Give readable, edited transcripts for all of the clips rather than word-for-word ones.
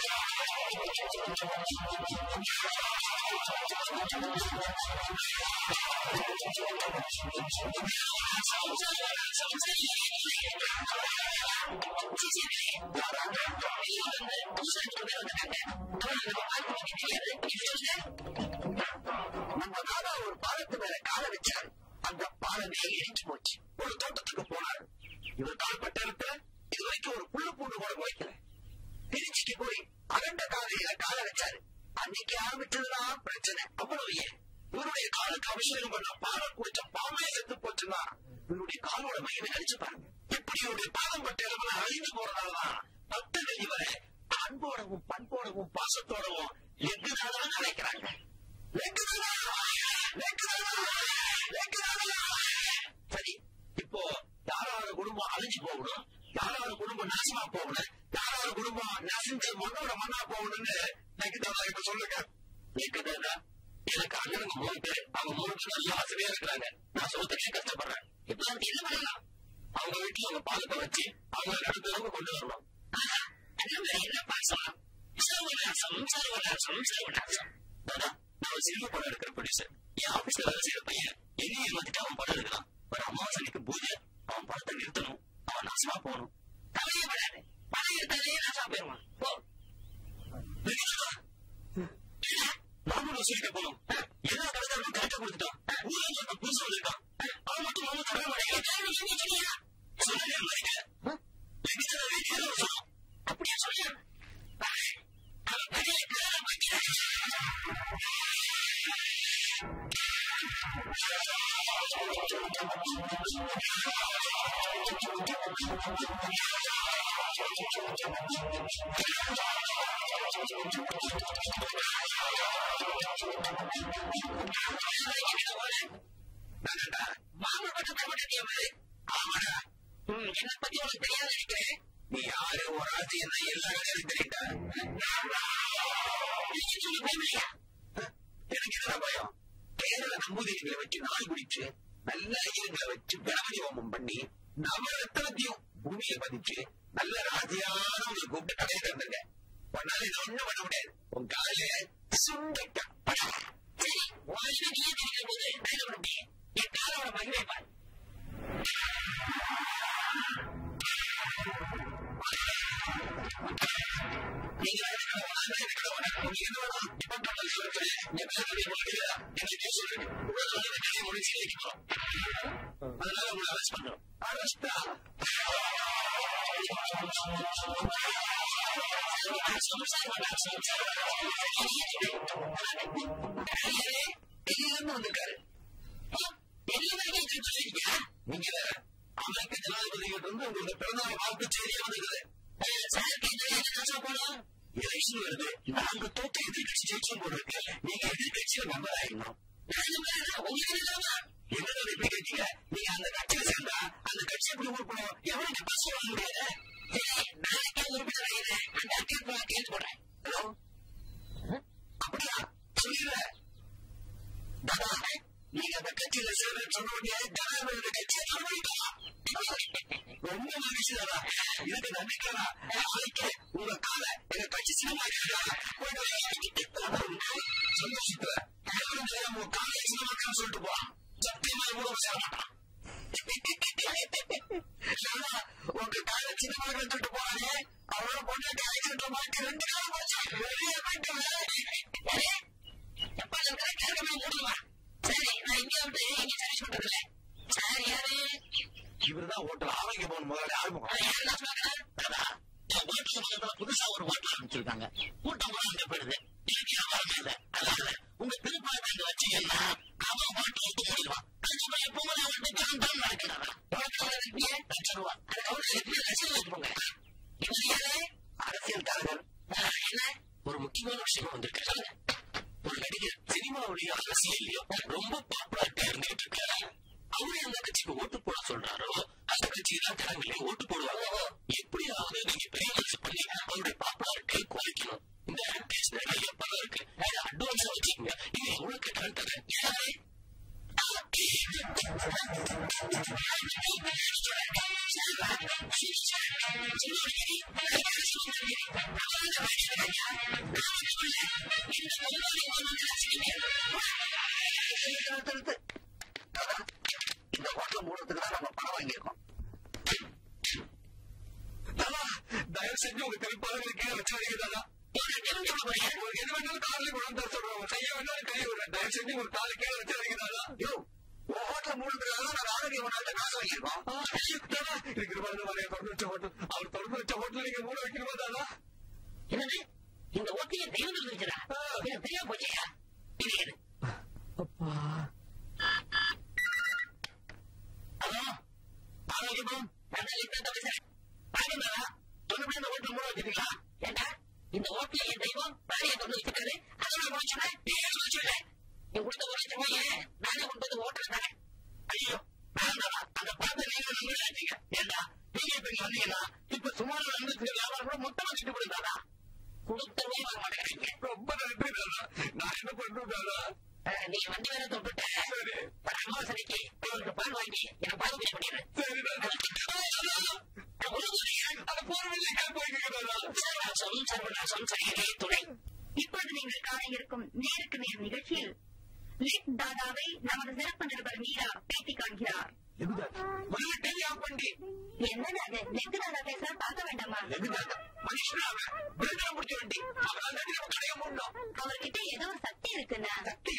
ஒரு பாலத்து மேல கால வச்சாரு. அந்த பாலமே எரிஞ்சு போச்சு. ஒரு தோட்டத்துக்கு போனாரு. இவர் கால்பட்ட இடத்துல இது வரைக்கும் ஒரு புல்லு பூண்டு கூட முளைக்கல. திருச்சிக்கு போய் அகண்ட காலையில கால வச்சாரு. அன்னைக்கு ஆரம்பிச்சதுதான் பிரச்சனை. அவ்வளவு ஏன் இவருடைய காலுக்கு அபிஷேகம் பண்ண பாலம் குடிச்ச பாமே செத்து போச்சுன்னா இவருடைய காலோட மையனை நினைச்சு பாருங்க. இப்படி இவருடைய பாலம் பட்ட இடத்துல அழிந்து போறதாலதான் பக்தர்கள் இவரை அன்போடவும் பண்போடவும் பாசத்தோடவும் எங்குதான் நினைக்கிறாங்க. சரி, இப்போ யாராவது குடும்பம் அழிஞ்சு போகணும், யாராவது குடும்பம் நாசமா போகணும், யாராவது குடும்பம் நசிஞ்சு மண்ணோட மண்ணா போகணும்னு நெக்கிதாதா இப்ப சொல்லுங்க. நெக்கிதாதா, எனக்கு அண்ணனுங்க 3 பேர். அவங்க 3 பேர் நல்ல ஆசையா இருக்கிறாங்க. நான் சோத்துக்கே கஷ்டப்படுறேன். இப்ப நமக்கு என்ன பண்ணலாம்? அவங்க வீட்டுல அவங்க பாலத்தை வச்சு அவங்க நடுத்தவங்க கொண்டு வரணும். என்ன பாசம்? தாதா, நான் ஒரு சினிமா படம் எடுக்கிற ப்ரொடியூசர். என் ஆபீஸ்ல வேலை செய்யற பையன் என்னைய ஏமாத்திட்டு அவன் படம் எடுக்கலாம். ஒரு அமாவாசைக்கு பூஜை, அவன் படத்தை நிறுத்தணும், அவன் நாசமா போகணும். தலையே படாது, படம் எடுத்தாலே நாசமா போயிருவான். நாமளும் சொல்லிட்டு போனோம். எல்லா கடைக்காரரும் கரெக்டா கொடுத்துட்டான். ஊருக்கு புதுசு வந்திருக்கான். அவன் மட்டும் நம்ம தர மாட்டேங்க. அப்படியே சொல்லியா? என்ன பத்தி உனக்கு தெரியாது நினைக்கிறேன். நீ யாரு ஒரு ஆட்சி என்ன எல்லா கடையும் தெரியுதா? எனக்கு என்ன பயம்? கேரள நம்பூதிரிகளை வச்சு நாள் குடிச்சு நல்ல ஐயங்களை வச்சு கணபதி ஹோமம் பண்ணி நவரத்தனத்தையும் பூமியை பதிச்சு நல்ல ராஜியானவங்களை கூப்பிட்டு கடையை திறந்துங்க. உன்னால இதை ஒண்ணும் பண்ண முடியாது. உன் காலையில சுண்டக்கா என் காலோட மகிமை பாரு. அதனால உங்களை அரெஸ்ட் பண்றோம். அரெஸ்டா? வந்திருக்காரு. நீங்க அமெரிக்க ஜனாதிபதி கிட்ட இருந்து உங்களோட பிறந்தநாள் வாழ்த்து செய்தியா வந்திருக்குது. எலெக்ஷன் வருது. நாங்க தோட்ட எதிர்கட்சி ஜெயிச்சும் போல இருக்கு. நீங்க எதிர்கட்சியில மெம்பர் ஆயிடணும். என்ன எப்படி கேட்டீங்க? நீங்க அந்த கட்சியில சேர்ந்தா அந்த கட்சி எப்படி உறுப்பினோம்? எவருக்கு பஸ் வாங்க முடியாது. நாளைக்கே உறுப்பினர் ஆகிறேன். அந்த அக்கௌண்ட் கேட்டு போடுறேன். ஹலோ, அப்படியா? சொல்லிடுற தாதா, நீங்க அந்த கட்சியில சேர்ந்து சொன்ன உடனே ஜனாதிபதி கட்சியை சொல்லிட்டோம். ரொம்ப மகிழ்ச்சி தாதா. இதுக்கு நம்பிக்கையா? நாளைக்கு உங்க காலை எங்க கட்சி சினிமா சந்தோஷத்துல உங்க காலை சினிமாக்கான்னு சொல்லிட்டு போவான். சத்தியமா இவ்வளவு சேர மாட்டான். உங்க காலை சினிமாக்கு சொல்லிட்டு போறாங்க. அவரோட பொண்ணாட்டி ஆக்சிடென்ட்ல மாட்டி 2 காலம் போச்சு. வெளியே போயிட்டு எப்ப கேட்கவே மூடுவா. சரி, நான் இங்க வந்து இங்க சர்வீஸ் பண்றதில்ல. சார் யாரு? இவருதான் ஹோட்டல் ஆரோக்கிய பவன் முதலாளி ஆரம்பம். புதுசா ஒரு ஹோட்டல் ஆரம்பிச்சிருக்காங்க. கூட்டம் கூட அங்க போயிடுது. எனக்கு வியாபாரமே இல்லை. அதாவது உங்க திருப்பாய்க்கு வச்சீங்கன்னா அவன் ஹோட்டல் விட்டு முடிவான். அதுக்கப்புறம் எப்பவுமே அவன்கிட்ட தான் தான் நடக்கிறாங்க. ₹1,00,000 லட்சம் வச்சுக்கோங்க. அரசியல் தலைவர் என்ன ஒரு முக்கியமான விஷயமா வந்திருக்காங்க. ஒரு நடிகர் சினிமாவுடைய அரசியலையோ ரொம்ப பாப்புலாரிட்டா இருந்துகிட்டு இருக்காரு. அவரு எந்த கட்சிக்கு ஓட்டு போட சொல்றாரோ அந்த கட்சி தான் ஜனங்களே ஓட்டு போடுவாங்க. எப்படியாவது நீங்க பெரிய மனசு பண்ணி அவருடைய பாப்புலாரிட்டியை குறைக்கணும். இந்த ஆக்டர்ஸ் நிறைய படம் இருக்கு. அட்வான்ஸா வச்சுக்கோங்க. நீங்க எவ்வளவு கேட்டாலும் தரேன். இந்த ஹோட்டல் மூடத்துக்கு தான் நம்ம பணம் வாங்கியிருக்கோம். தயவு செஞ்சு உங்க திருப்பாளர்களுக்கே வச்சாதீங்க. உங்களுக்கு எது வேணாலும் காலையில கொண்டு தர சொல்றோம், செய்ய வேணாலும் கை விடுறேன். தயவு செஞ்சு உங்க காலுக்கே வச்சாதீங்க. ஹோட்டல் மூடத்துக்காக நான் ஆரோக்கிய உணவு காசு வாங்கியிருக்கோம். அவர் தொடர்ந்து வச்ச ஹோட்டல் நீங்க மூட வைக்கணுமா தானா? என்னது இந்த ஹோட்டலே தெய்வம் வச்சுடா தெரியாம போச்சியா? அப்பா ஹலோ ஆரோக்கியமும் இந்த ஹோட்டல் மூட வச்சிருக்கீங்களா? ஏண்டா இந்த ஹோட்டல என் தெய்வம் நானே கொண்டு வச்சிருக்காரு. அதெல்லாம் முடிச்சுட்டேன். என் கொடுத்த ஒரு லட்சம் போய் நானே கொண்டு வந்து ஹோட்டல் தானே. ஐயோ அந்த பணத்தை நீங்க நம்பிடாதீங்க. ஏண்டா நீங்க இப்ப வந்தீங்கன்னா இப்ப சுமார் வியாபாரம் கூட மொத்தமா கிட்டு கொடுத்தாரா? கொடுத்தவே வர மாட்டேங்கிறீங்க. ரொம்ப நன்றி தானா. நான் என்ன பண்றேன்? நீங்க வண்டி வேலை தொட்டுட்ட அமாவாசனைக்கு உங்களுக்கு பால் வாங்கி எனக்கு பால் பூஜை பண்ணிடுறேன். இப்போது நீங்கள் காண இருக்கும் நேருக்கு நேர் நிகழ்ச்சியில் லெக் தாதாவை நமது சிறப்பு நிருபர் மீரா பேட்டி காண்கிறார். என்னது அது? லெக் தாதா பேச பார்க்க வேண்டாமா? அவர்கிட்ட ஏதோ ஒரு சக்தி இருக்குன்னா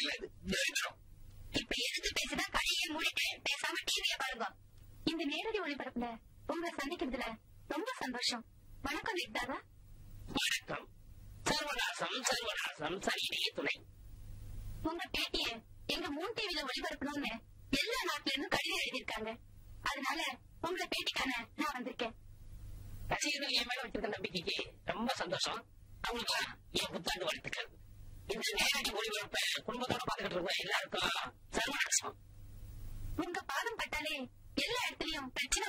இப்ப எதுக்கு பேசினா கடையை மூடிட்டு பேசாம டிவியை பாருங்க. இந்த நேரடி ஒளிபரப்புல உங்களை சந்திக்கிறதுல ரொம்ப சந்தோஷம். வணக்கம் லெக் தாதா. வணக்கம். சர்வநாசம் சரியிலேயே துணை. உங்க பேட்டிய எங்க 3 டிவில ஒளிபரப்பணும்னு எல்லா நாட்டுல இருந்தும் கடிதம் எழுதியிருக்காங்க. அதனால உங்களை பேட்டிக்கான நான் வந்திருக்கேன். ரசிகர்கள் என் மேல வச்சிருக்க நம்பிக்கைக்கு ரொம்ப சந்தோஷம். அவங்களுக்கு என் புத்தாண்டு வாழ்த்துக்கள். இந்த நேரடி ஒளிபரப்ப குடும்பத்தோட பாத்துக்கிட்டு இருக்கோம். எல்லாருக்கும் சர்வநாசம். உங்க பாதம் பட்டாலே எல்லா இடத்துலயும் பிரச்சனை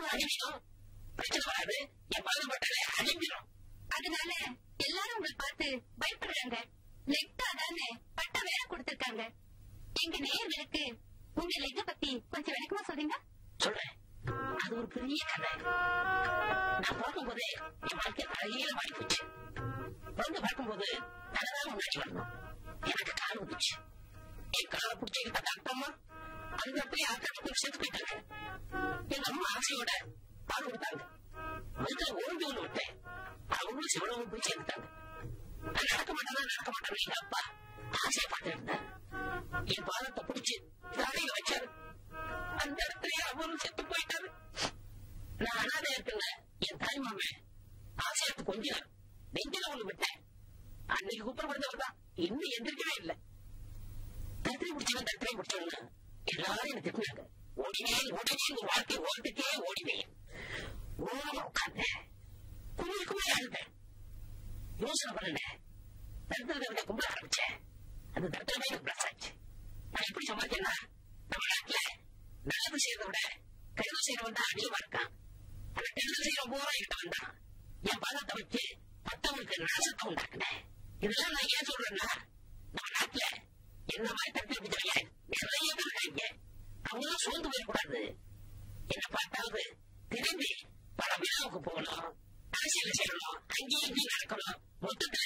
வராது. என் பாதம் பட்டாலே அழிஞ்சிடும். அதனால எல்லாரும் உங்களை பார்த்து பயப்படுறாங்க. லெக் தாதான்னு பட்ட வேலை கொடுத்திருக்காங்க. எங்க நேயர்களுக்கு உங்க லெக்க பத்தி கொஞ்சம் விளக்கமா சொல்றீங்க? சொல்றேன். அது ஒரு பெரிய கதை. நான் பார்க்கும் போதே என் வாழ்க்கை தலையில மாறி போச்சு. வந்து பார்க்கும்போது தலைதான் முன்னாடி வரணும். எனக்கு கால் வந்துச்சு. என் காலை பிடிச்சிக்கிட்ட டாக்டர்மா அந்த இடத்துல ஆக்கிரமிப்பு செத்து போயிட்டாங்க. எங்க அம்மா ஆசையோட பால் கொடுத்தாங்க. முதல்ல ஓய்வு ஒண்ணு விட்டேன். அவங்களும் சிவனமும் போய் சேர்ந்துட்டாங்க. நான் நடக்க மாட்டேன் எங்க அப்பா ஆசையை பார்த்துட்டு இருந்தார். என் பாதத்தை பிடிச்சு தலையில வச்சாரு. அந்த இடத்துல அவரும் செத்து போயிட்டாரு. நான் அனாதையா இருக்குங்க. என் தாய்மாமன் ஆசையத்து கொஞ்சம் நெஞ்சில ஒண்ணு விட்டேன். அன்னைக்கு குப்பப்படுத்தவர் தான் இன்னும் எந்திரிக்கவே இல்லை. தத்திரை முடிச்சவங்க எல்லாரும் என்ன திட்டினாங்க. ஓடினேன் உங்க வாழ்க்கை ஓட்டுக்கே ஓடினேன். ஓரமா உட்கார்ந்தேன். கும்பிடுக்குமே அழுந்தேன். யோசனை பண்ணேன். தரித்திரத்தை கும்பிட ஆரம்பிச்சேன். அந்த தரித்திரமே எனக்கு பிளஸ் ஆச்சு. நான் எப்படி சமாளிச்சேன்னா, நம்ம நாட்டுல நல்லது செய்யறத விட கெடுதல் செய்யறவன் தான் அதிகமா இருக்கான். அந்த கெடுதல் செய்யற போற கிட்ட வந்தான். என் பாதத்தை வச்சு மத்தவங்களுக்கு நாசத்தை உண்டாக்குனேன். இதெல்லாம் நான் ஏன் சொல்றேன்னா, நம்ம நாட்டுல என்ன மாதிரி தரித்திர பிடிச்சவங்க நிறைய பேர் இருக்காங்க. அவங்களும் சோர்ந்து போயிடக்கூடாது. என்ன பார்த்தாவது திரும்பி பல விழாவுக்கு போகணும், அரசியல செய்யணும், அங்கேயும் இங்கேயும் நடக்கணும். மொத்தத்துல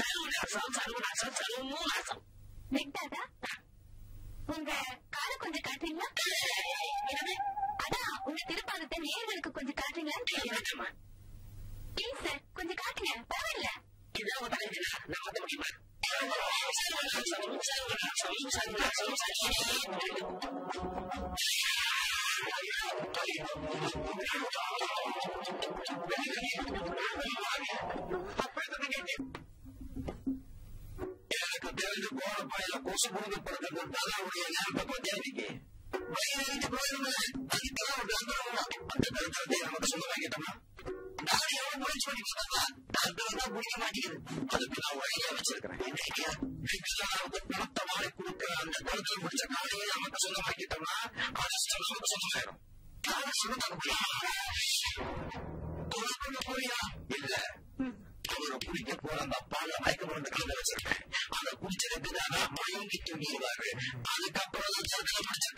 சர்வமும் நாசம். லெக் தாதா, உங்க காலை கொஞ்சம் காட்டுறீங்களா? அதான் உங்க திருப்பாதத்தை நேயர்களுக்கு கொஞ்சம் காட்டுறீங்களா? ப்ளீஸ் சார், கொஞ்சம் காட்டுங்க. பரவாயில்ல. இதான் உங்க தலைவனா நான் மாத்த முடியுமா? எனக்கு தெரிஞ்சு போற பையில கொசு புடுங்க பிறகு தாதாவுடைய நேரத்தை பத்தியாதிக்கு அதுக்கெல்லாம் ஒரு அந்த கருத்தை நமக்கு சொல்ல வைக்கிட்டோம்னா நான் எவ்வளவு முயற்சி பண்ணி தான் புரிய மாட்டேங்குது. அதுக்கு நான் ஒரு ஐடியா வச்சிருக்கிறேன். என்ன ஐடியா? பணத்தை வாழை கொடுக்கிற அந்த கருத்தில் முடிச்ச காலையை நமக்கு சொந்தமாக்கிட்டோம்னா அதிர்ஷ்டம் நமக்கு சொந்தமாயிரும். புரியா? இல்ல, அவரை குடிக்க போற அந்த அப்பால மயக்க மருந்து கலந்து வச்சிருக்கேன். அதை குடிச்சதுக்கு தானா மயங்கி தூங்கிடுவாரு. அதுக்கப்புறம் முடிச்ச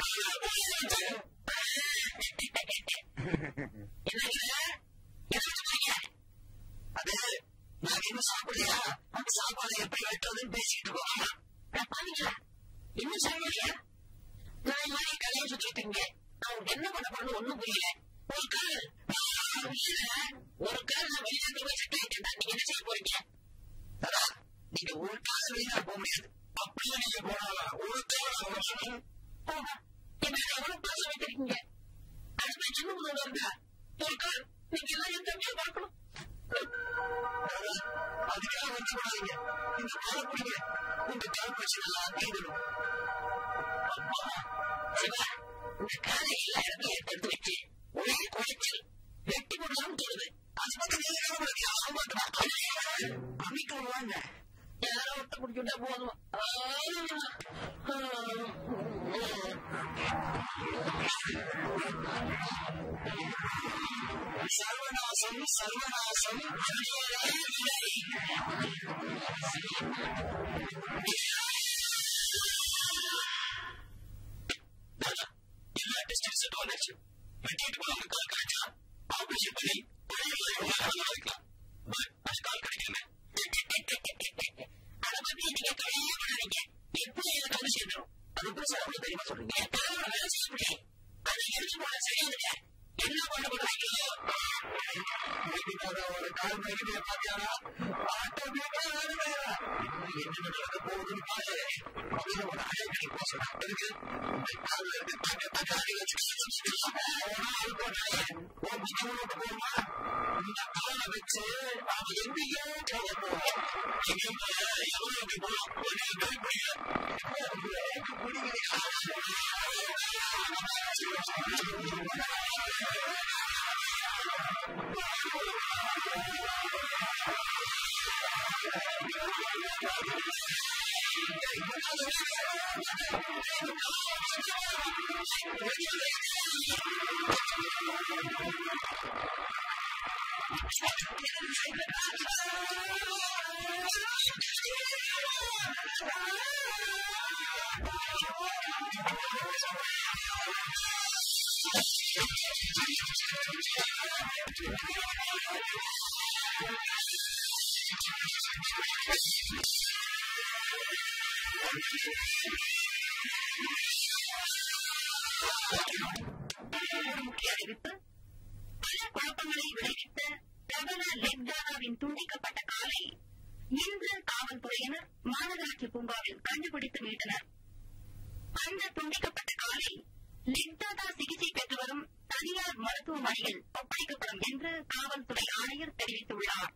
அது நான் இன்னும் சாப்பிடலையா? சாப்பாடு எப்படி வெட்டுறதுன்னு பேசிட்டு இருக்கோம். பாத்தீங்களா இன்னும் சொல்லியா நான் மாதிரி கதையை சுத்திட்டீங்க. அவங்க என்ன பண்ண போறது ஒண்ணும் புரியல. ஒரு கால் நான் வெளிநாட்டு போய் செட் ஆயிட்டேன். நீங்க என்ன செய்ய போறீங்க? நீங்க ஒரு கால வெளிநாடு போக முடியாது. அப்படியே நீங்க போனாலும் ஒரு கால என்ன எவ்வளவு பாச வைக்கிறீங்க. அடுத்த சின்ன முதல்ல இருந்தா ஒரு கால் நீங்க எல்லாம் எந்த பார்க்கணும். அதுக்காக வச்சு போடாதீங்க. இந்த கால பிடிங்க. உங்க கால் பிரச்சனை எல்லாம் தீர்ந்துடும். இந்த காலை எல்லா இடத்துல எடுத்து வச்சு ஒரே குறைச்சல் வெட்டி போடலாம்னு தோணுது. அது அமைக்க வருவாங்க. யாரோ ஒட்ட குடிச்சுட்டா போதும். சர்வநாசம் சர்வநாசம். எல்லா டெஸ்ட் ரிசல்ட் வந்துருச்சு. வெட்டிட்டு போனாங்க கால் கிடைச்சா ஆபரேஷன் பண்ணி வைக்கலாம். அது கால் கிடைக்கல. அதை பத்தி நீங்க கவலையே பண்ணாதீங்க. எப்படி எனக்கு வந்து சேர்ந்துடும். அதுக்கு சார் அவ்வளவு தெரியுமா சொல்றீங்க. வேலை செய்ய முடியும். அதை எடுத்து போன சரியா என்ன பண்ண போறாங்களோ ஒரு கால் மணிக்கு பாத்தியாரா ஆட்டோமேட்டிக்கா என்ன நடக்க போகுதுன்னு பாரு. ஒரு அழைப்பு போக சொன்னாங்க. இந்த காலை வச்சு அவன் எங்கேயோ எவ்வளவு முக்கிய அறிவிப்பு. பல குழப்பங்களை விளைவித்த பிரபல லெக்டானாவின் துண்டிக்கப்பட்ட காலை இன்று காவல்துறையினர் மாநகராட்சி பூங்காவில் கண்டுபிடித்து மீட்டனர். அந்த துண்டிக்கப்பட்ட காலை லெக்டானா சிகிச்சை பெற்று வரும் தனியார் மருத்துவமனையில் ஒப்படைக்கப்படும் என்று காவல்துறை ஆணையர் தெரிவித்துள்ளார்.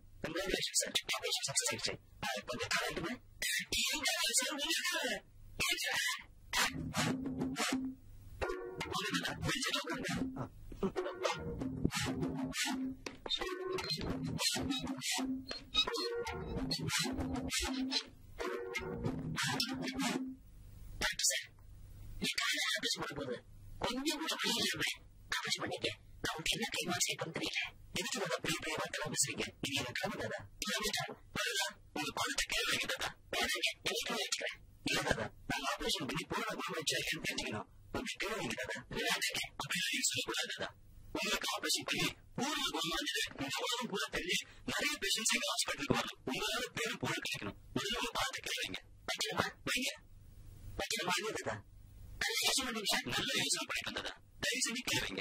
போது கொஞ்சம் கூட ஆபரேஷன் பண்ணிக்க. நான் உனக்கு என்ன கைமா செய்யணும் தெரியல. எதுக்கு உங்க பெரிய பெரிய வார்த்தை பேசுறீங்க. இது எனக்கு கிளம்புதாதா உங்க பணத்தை கேள்வி வைக்கிறதா வேணாங்க. எனக்கு வச்சுக்கிறேன். இல்ல தாதா நான் ஆபரேஷன் பண்ணி பூரண வச்சா என்னன்னு தெரிஞ்சுக்கணும். கொஞ்சம் கேள்வி வைக்கிறதா வேணாங்க. அப்படின்னு சொல்லக்கூடாதா. உங்களுக்கு ஆபரேஷன் பண்ணி பூர்வ குணமானது இந்த உலகம் பூரா தெரிஞ்சு நிறைய பேஷன்ஸ் எங்க ஹாஸ்பிட்டலுக்கு வரணும். உங்களால பேரும் புகழ் கிடைக்கணும். முதல்ல உங்க பணத்தை கேள்விங்க. வைக்கணுமா வைங்க. வைக்கணுமா தாதா நல்ல யோசனை பண்ணிட்டு வந்ததா தயவு செஞ்சு கேளுங்க.